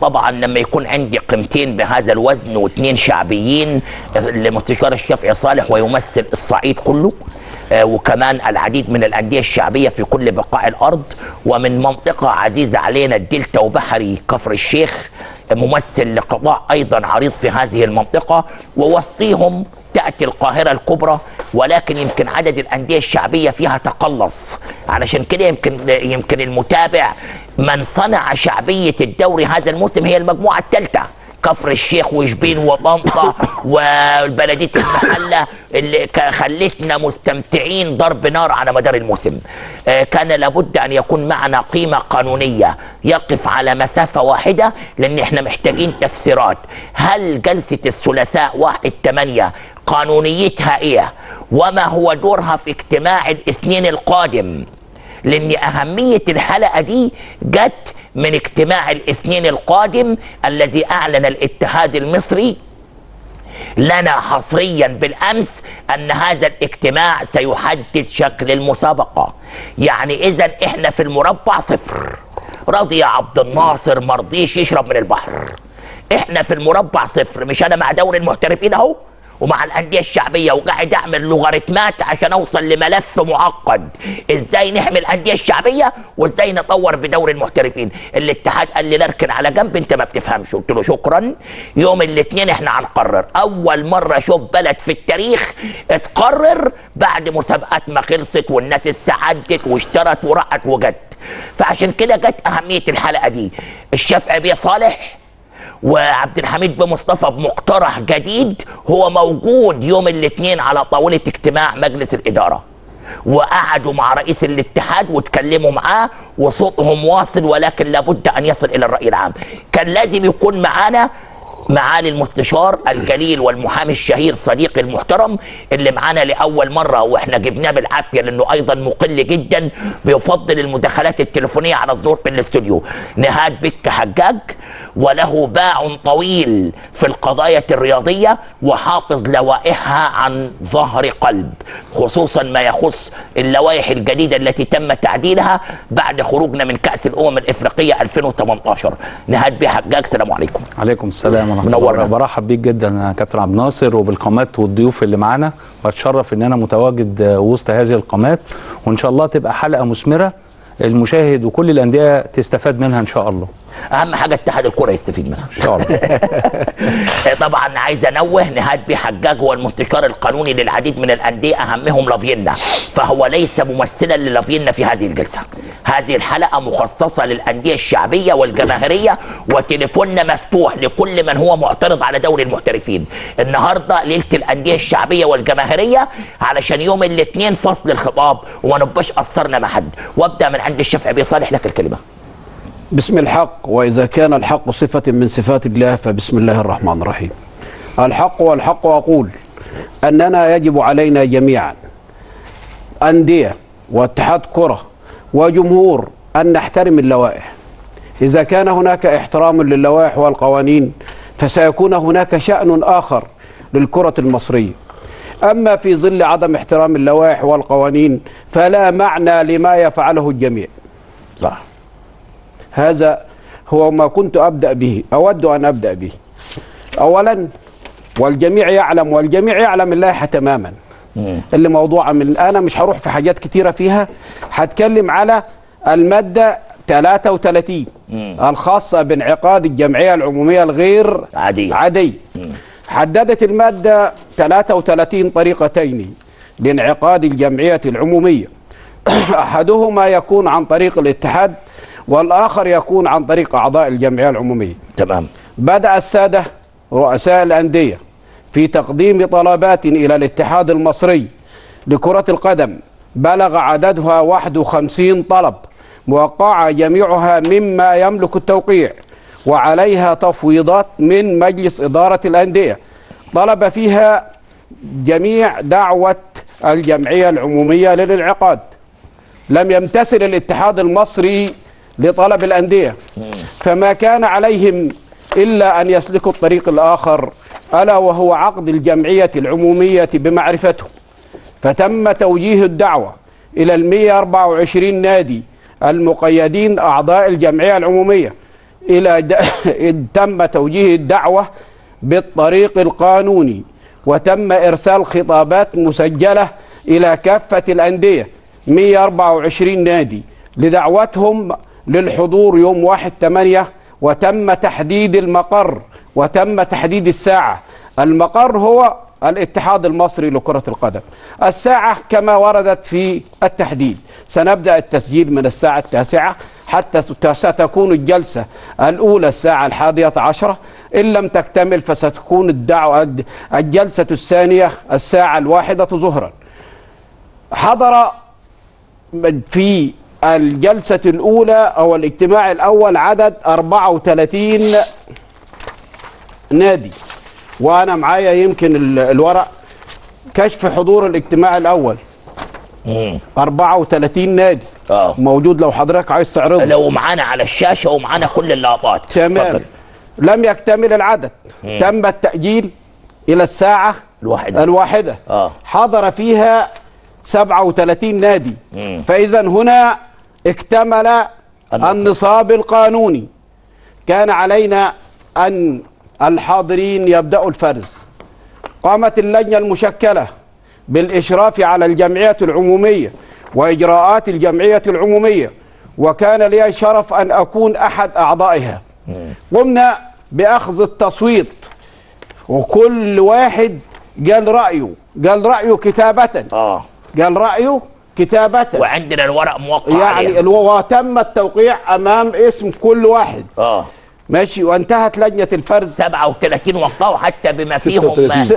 طبعا لما يكون عندي قيمتين بهذا الوزن واثنين شعبيين، المستشار الشافعي صالح ويمثل الصعيد كله، وكمان العديد من الأندية الشعبية في كل بقاع الأرض، ومن منطقة عزيزة علينا الدلتا وبحري كفر الشيخ ممثل لقضاء أيضا عريض في هذه المنطقة، ووسطيهم تأتي القاهرة الكبرى، ولكن يمكن عدد الأندية الشعبية فيها تقلص. علشان كده يمكن المتابع من صنع شعبية الدوري هذا الموسم هي المجموعة الثالثة، كفر الشيخ وشبين وطنطا والبلدية المحلة، اللي خلتنا مستمتعين ضرب نار على مدار الموسم. كان لابد أن يكون معنا قيمة قانونية يقف على مسافة واحدة، لأن احنا محتاجين تفسيرات. هل جلسة الثلاثاء 1/8 قانونيتها ايه؟ وما هو دورها في اجتماع الاثنين القادم؟ لأن أهمية الحلقة دي جت من اجتماع الاثنين القادم الذي أعلن الاتحاد المصري لنا حصريا بالأمس أن هذا الاجتماع سيحدد شكل المسابقة. يعني إذن إحنا في المربع صفر، رضي عبد الناصر مرضيش يشرب من البحر. إحنا في المربع صفر، مش أنا مع دوري المحترفين أهو ومع الأندية الشعبية وقاعد أعمل لوغاريتمات عشان أوصل لملف معقد، إزاي نحمي الأندية الشعبية وإزاي نطور بدوري المحترفين. الاتحاد قال لي نركن على جنب، أنت ما بتفهمش. قلت له شكرا، يوم الاثنين إحنا هنقرر. أول مرة أشوف بلد في التاريخ اتقرر بعد مسابقات ما خلصت والناس استعدت واشترت ورقت وجت. فعشان كده جت أهمية الحلقة دي. الشافعي بيه صالح وعبد الحميد بن مصطفى بمقترح جديد هو موجود يوم الاثنين على طاولة اجتماع مجلس الإدارة، وقعدوا مع رئيس الاتحاد واتكلموا معاه وصوتهم واصل، ولكن لابد أن يصل إلى الرأي العام. كان لازم يكون معانا معالي المستشار الجليل والمحامي الشهير صديقي المحترم اللي معانا لأول مرة، واحنا جبناه بالعافية لأنه أيضا مقل جدا بيفضل المداخلات التليفونية على الظهور في الاستوديو، نهاد بك حجاج، وله باع طويل في القضايا الرياضية وحافظ لوائحها عن ظهر قلب، خصوصا ما يخص اللوائح الجديدة التي تم تعديلها بعد خروجنا من كأس الأمم الإفريقية 2018. نهاد بك حجاج، السلام عليكم. عليكم السلام ورحمة الله. برحب بيك جدا يا كابتن عبد الناصر وبالقامات والضيوف اللي معانا، واتشرف ان انا متواجد وسط هذه القامات، وان شاء الله تبقى حلقة مثمرة المشاهد وكل الأندية تستفاد منها ان شاء الله. اهم حاجه اتحاد الكره يستفيد منها ان شاء الله. طبعا عايز انوه، نهاد بيه حجاج هو المستشار القانوني للعديد من الانديه اهمهم لافينا، فهو ليس ممثلا للافينا في هذه الجلسه. هذه الحلقه مخصصه للانديه الشعبيه والجماهيريه، وتليفوننا مفتوح لكل من هو معترض على دوري المحترفين. النهارده ليله الانديه الشعبيه والجماهيريه، علشان يوم الاثنين فصل الخطاب وما نبقاش قصرنا مع حد. وابدا من عند الشافعي بيه صالح، لك الكلمه. بسم الحق، وإذا كان الحق صفة من صفات الله فبسم الله الرحمن الرحيم. الحق والحق أقول أننا يجب علينا جميعا أندية واتحاد كرة وجمهور أن نحترم اللوائح. إذا كان هناك احترام للوائح والقوانين فسيكون هناك شأن آخر للكرة المصرية. أما في ظل عدم احترام اللوائح والقوانين فلا معنى لما يفعله الجميع. صح. هذا هو ما كنت أود أن أبدأ به. أولا، والجميع يعلم اللائحة تماما. اللي موضوع من أنا مش هروح في حاجات كتيرة فيها، هتكلم على المادة 33 الخاصة بانعقاد الجمعية العمومية الغير عادية. حددت المادة 33 طريقتين لانعقاد الجمعية العمومية، أحدهما يكون عن طريق الاتحاد والآخر يكون عن طريق أعضاء الجمعية العمومية. تمام. بدأ السادة رؤساء الأندية في تقديم طلبات إلى الاتحاد المصري لكرة القدم، بلغ عددها 51 طلب موقعة جميعها مما يملك التوقيع، وعليها تفويضات من مجلس إدارة الأندية طلب فيها جميع دعوة الجمعية العمومية للانعقاد. لم يمتثل الاتحاد المصري لطلب الأندية، فما كان عليهم إلا أن يسلكوا الطريق الآخر، ألا وهو عقد الجمعية العمومية بمعرفته. فتم توجيه الدعوة إلى 124 نادي المقيدين أعضاء الجمعية العمومية، تم توجيه الدعوة بالطريق القانوني، وتم إرسال خطابات مسجلة إلى كافة الأندية 124 نادي لدعوتهم للحضور يوم 1/8، وتم تحديد المقر وتم تحديد الساعة. المقر هو الاتحاد المصري لكرة القدم، الساعة كما وردت في التحديد. سنبدأ التسجيل من الساعة 9 حتى ستكون الجلسة الأولى الساعة 11، إن لم تكتمل فستكون الجلسة الثانية الساعة 1 ظهرا. حضر في الجلسة الأولى أو الاجتماع الأول عدد 34 نادي، وأنا معايا يمكن الورق كشف حضور الاجتماع الأول. 34 نادي موجود، لو حضرتك عايز تعرضه. لو معانا على الشاشة ومعانا كل اللقطات. تمام. لم يكتمل العدد، تم التأجيل إلى الساعة الواحدة. حضر فيها 37 نادي. فإذا هنا اكتمل النصاب القانوني. كان علينا أن الحاضرين يبدأوا الفرز. قامت اللجنة المشكلة بالإشراف على الجمعية العمومية وإجراءات الجمعية العمومية، وكان لي الشرف أن أكون أحد أعضائها. قمنا بأخذ التصويت، وكل واحد قال رأيه كتابة. قال رأيه كتابة، وعندنا الورق موقع يعني وتم التوقيع أمام اسم كل واحد. ماشي. وانتهت لجنة الفرز. 37 وقعوا حتى بما فيهم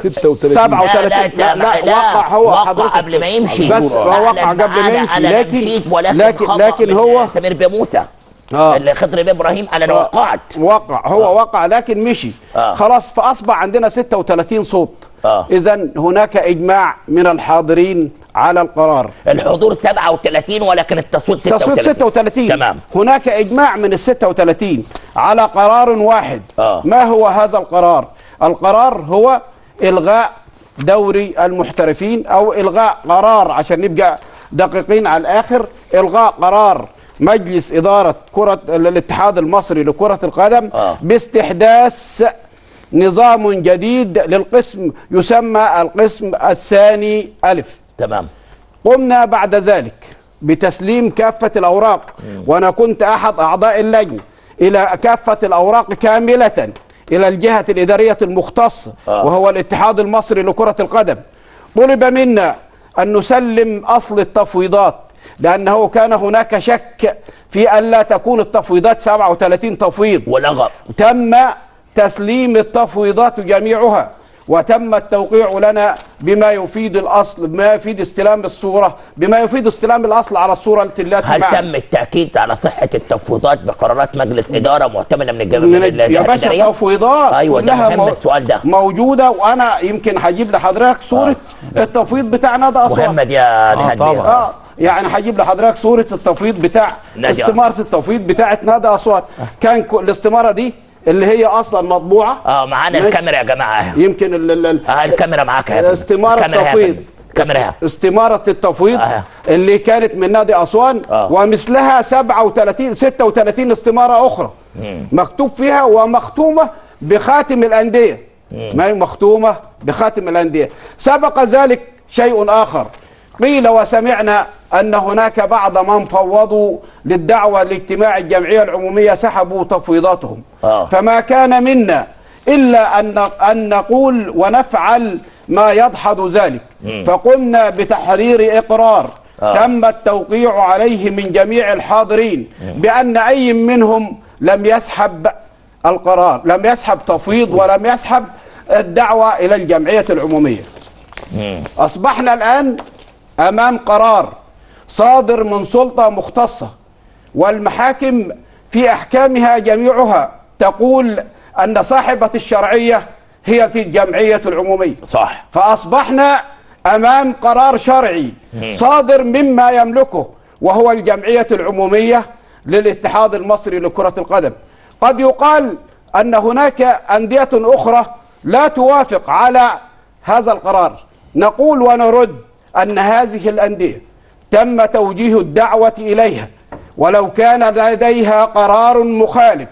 37. لا وقع هو حضرتك قبل ما يمشي، بس هو وقع قبل ما يمشي. لكن هو سمير بن موسى اللي خضر بن ابراهيم انا وقعت. هو وقع لكن مشي. خلاص، فاصبح عندنا 36 صوت. اذا هناك اجماع من الحاضرين على القرار. الحضور 37 ولكن التصويت 36. تمام. هناك اجماع من ال 36 على قرار واحد. ما هو هذا القرار؟ القرار هو الغاء دوري المحترفين، او الغاء قرار، عشان نبقى دقيقين على الاخر، الغاء قرار مجلس إدارة الاتحاد المصري لكرة القدم باستحداث نظام جديد للقسم يسمى القسم الثاني ألف. تمام. قمنا بعد ذلك بتسليم كافة الأوراق، وأنا كنت أحد أعضاء اللجنة، إلى كافة الأوراق كاملة إلى الجهة الإدارية المختصة وهو الاتحاد المصري لكرة القدم. طلب منا أن نسلم أصل التفويضات، لأنه كان هناك شك في أن لا تكون التفويضات 37 تفويض، ولغى. تم تسليم التفويضات جميعها، وتم التوقيع لنا بما يفيد الأصل، بما يفيد استلام الصورة، بما يفيد استلام الأصل على الصورة التي هل تم التأكيد على صحة التفويضات بقرارات مجلس إدارة معتمدة من الجمعية؟ يا باشا التفويضات أيوة ده مهم، السؤال ده موجودة، وأنا يمكن هجيب لحضرتك صورة التفويض بتاع نادي أسوان. مهمة دي يا نهاد. يعني هجيب لحضرتك صورة التفويض بتاع استمارة التفويض بتاعة نادي أسوان. كان الاستمارة دي اللي هي اصلا مطبوعه. معانا الكاميرا يا جماعه، يمكن الكاميرا معاك يا استماره التفويض، استماره التفويض اللي كانت من نادي اسوان، ومثلها 36 استماره اخرى مكتوب فيها ومختومه بخاتم الانديه. ما هي مختومه بخاتم الانديه. سبق ذلك شيء اخر، قيل وسمعنا أن هناك بعض من فوضوا للدعوة لاجتماع الجمعية العمومية سحبوا تفويضاتهم. فما كان منا إلا أن نقول ونفعل ما يدحض ذلك. فقمنا بتحرير إقرار تم التوقيع عليه من جميع الحاضرين بأن أي منهم لم يسحب القرار، لم يسحب تفويض ولم يسحب الدعوة إلى الجمعية العمومية. أصبحنا الآن أمام قرار صادر من سلطة مختصة، والمحاكم في أحكامها جميعها تقول أن صاحبة الشرعية هي الجمعية العمومية. صح. فأصبحنا أمام قرار شرعي صادر مما يملكه وهو الجمعية العمومية للاتحاد المصري لكرة القدم. قد يقال أن هناك أندية أخرى لا توافق على هذا القرار. نقول ونرد أن هذه الأندية تم توجيه الدعوة إليها، ولو كان لديها قرار مخالف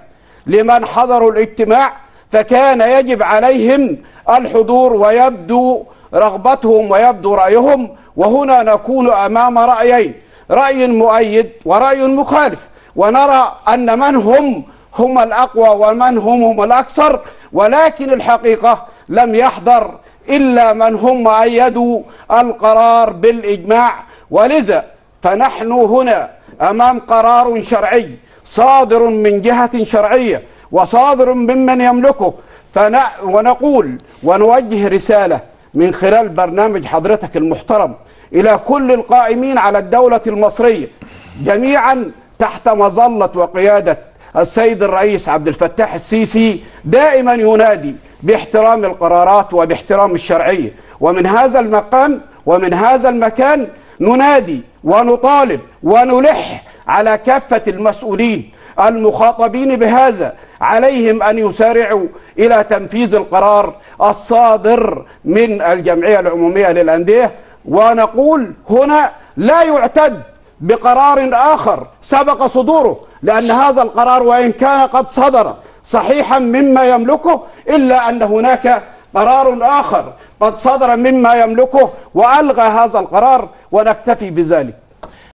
لمن حضروا الاجتماع، فكان يجب عليهم الحضور ويبدو رغبتهم ويبدو رأيهم. وهنا نكون أمام رأيين، رأي مؤيد ورأي مخالف، ونرى أن من هم الأقوى ومن هم الأكثر، ولكن الحقيقة لم يحضر إلا من هم أيدوا القرار بالإجماع. ولذا فنحن هنا أمام قرار شرعي صادر من جهة شرعية وصادر ممن يملكه، ونقول ونوجه رسالة من خلال برنامج حضرتك المحترم إلى كل القائمين على الدولة المصرية جميعا تحت مظلة وقيادة السيد الرئيس عبد الفتاح السيسي، دائما ينادي باحترام القرارات وباحترام الشرعية. ومن هذا المقام ومن هذا المكان ننادي ونطالب ونلح على كافة المسؤولين المخاطبين بهذا، عليهم أن يسارعوا إلى تنفيذ القرار الصادر من الجمعية العمومية للأندية. ونقول هنا لا يعتد بقرار آخر سبق صدوره، لأن هذا القرار وإن كان قد صدر صحيحا مما يملكه، إلا أن هناك قرار آخر قد صدر مما يملكه وألغى هذا القرار، ونكتفي بذلك.